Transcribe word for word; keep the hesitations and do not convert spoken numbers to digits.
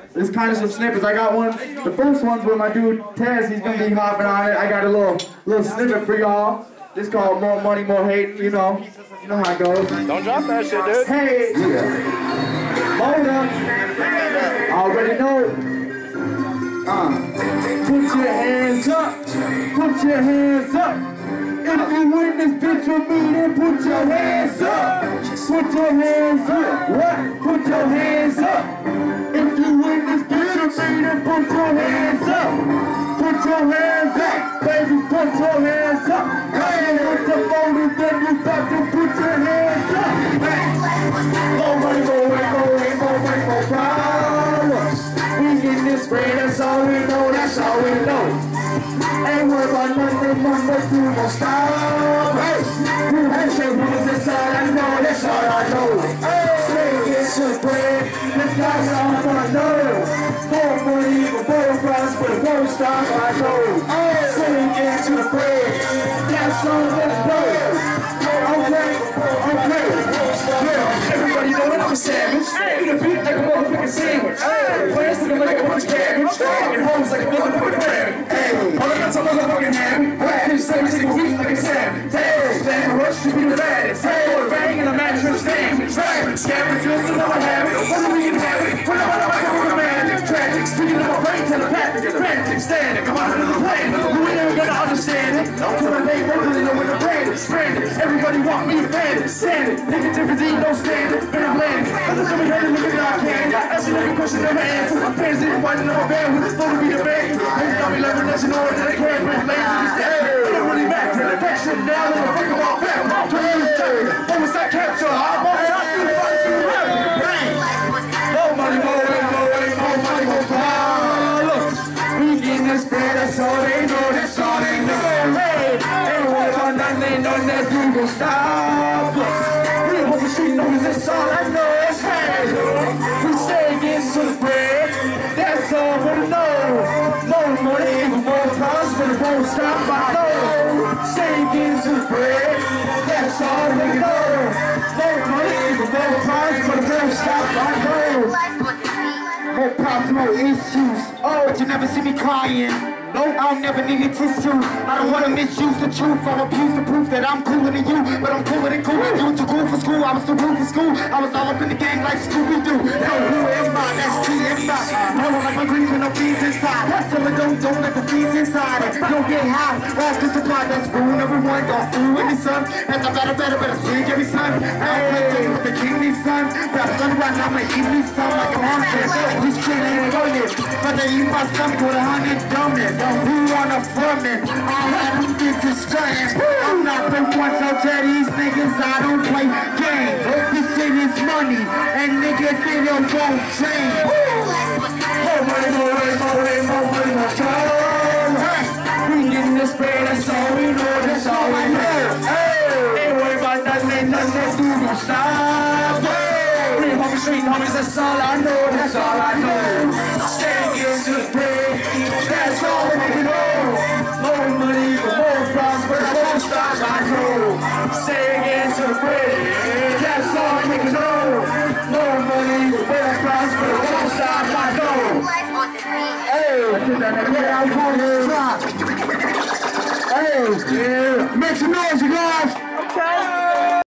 There's kind of some snippets. I got one. The first one's with my dude Tez. He's gonna be hopping on it. I got a little little snippet for y'all. This is called More Money, More Hate. You know, you know how it goes. Don't drop that shit, dude. Hey, yeah. Hold up. Already know. Uh, put your hands up. Put your hands up. If you win this bitch with me, then put your hands up. Put your hands up. What? Put your hands up. If you win this bitch with me, then put your hands up. Put your hands up. Baby, put your hands up. Hey, with the motive, then you got to put your hands up. Hey. More money, more weight, more weight, more weight, more problems. We get this bread, that's all we know, that's all we know. Ain't worried about nothing, nothing, you won't stop. Hey, you have your rules, that's all I know, that's all I know. Hey, get your bread, that's all I know. More money, more price, but it won't stop, I know. Hey, get to the bread, that's all I know. Okay, okay, yeah, everybody know that I'm a savage. Eat a beat like a motherfucking sandwich. Hey, plans looking like a bunch of cabbage. Fucking hoes like a motherfucking rabbit. Hey, all I got's a motherfucking habit. This same single week like a savage. Hey, damn, rush to be the baddest. Hey, or bang in a mattress damage. Rabbit, scamming, feels to know I have it. What do we inhabit? Put up on a mic, I'm romantic. Tragic, speaking of my brain, telepathic, frantic, standing. Come on, another plan. You ain't never gonna understand it. Don't put my name, don't really know where the brand is. Stranded, everybody want me to ban it. Stand it, negativity, no standard. Been a blend. Other than me, heard it, look at I can. Asking every question, never answer. I'm fans didn't want to know my band. Who's supposed to be the band? Maybe I'm eleven, that's an order that I can't bring lazy. It don't really matter. The back shit down, and I'll bring them all back. I'm turning to turn. What was that capture? I'm on top of the fight to the rabbit. Bang! More money, more weight, more weight, more money, more problems. We getting this bread, that's all they know, that's all they know. Hey, ain't worried about nothing, none that you gon' stop us. We hope the street knows that's all I know. It's hey, we stay against the bread, that's all we know. More money, even more problems, but it won't stop, I know. Stay against the bread, that's all we know. More money, even more problems, but it won't stop, I know. More problems, more issues, oh, but you never see me crying. Nope, I don't never need a tissue. I don't wanna misuse the truth. I abuse the proof that I'm cooler than you, but I'm cooler than cool. You were too cool for school, I was too cool for school. I was all up in the game like Scooby-Doo. So who am I? That's T M I. I don't like my greens with no bees inside. Tell her don't, don't let the bees inside it. Don't get high, lost the supply. That's rule number one. Don't fool with me, son. That's a better, better, better swing every son. Hey, with the king, these son. Grab sunrise, I'ma eat me some like a monster. These shit ain't going. But they eat my stomach with a hundred donuts. Who wanna front me? All I do is strange. I'm not the one, so tell these niggas I don't play games. This shit is money, and niggas they don't won't change. More money, more money, more money, more money, more trouble. We getting this bread, that's all we know, that's all we know. Hey, ain't worried about nothing, nothing that do gon' stop. Hey, we homies, street homies, that's all I know, that's all I know. Stay against the bread, that's all we know. More money, more problems, but I won't stop, I know. Stay against the bread, that's all we know. More money, more problems, but I won't stop, I know. Hey, yeah, I'm on this drop. Hey, yeah, make some noise, you guys. Okay.